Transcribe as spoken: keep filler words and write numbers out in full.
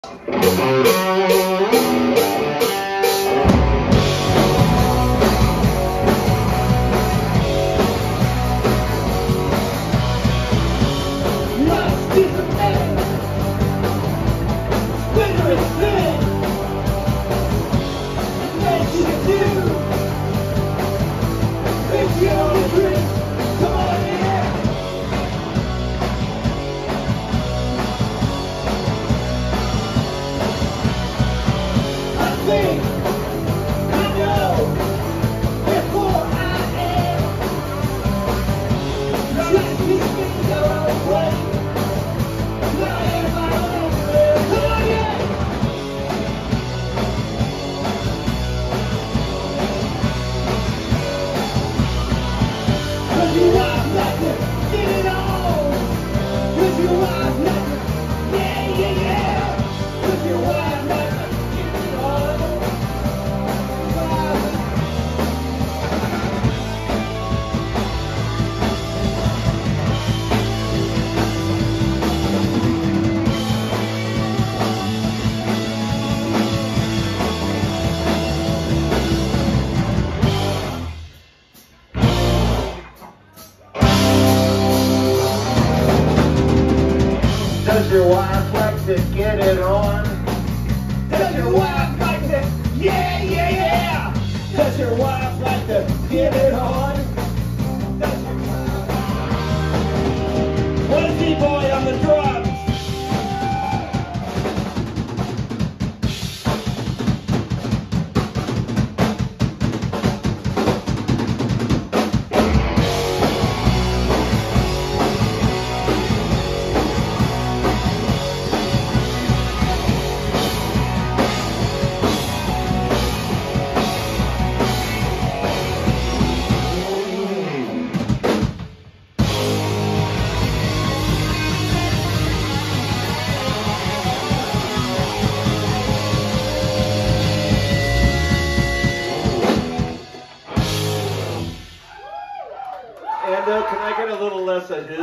Does your wife like to get it on? Does your wife like to, yeah, yeah, yeah! Does your wife like to get it on? Does your wife... What is he boy on the drums? And uh, can I get a little less of his?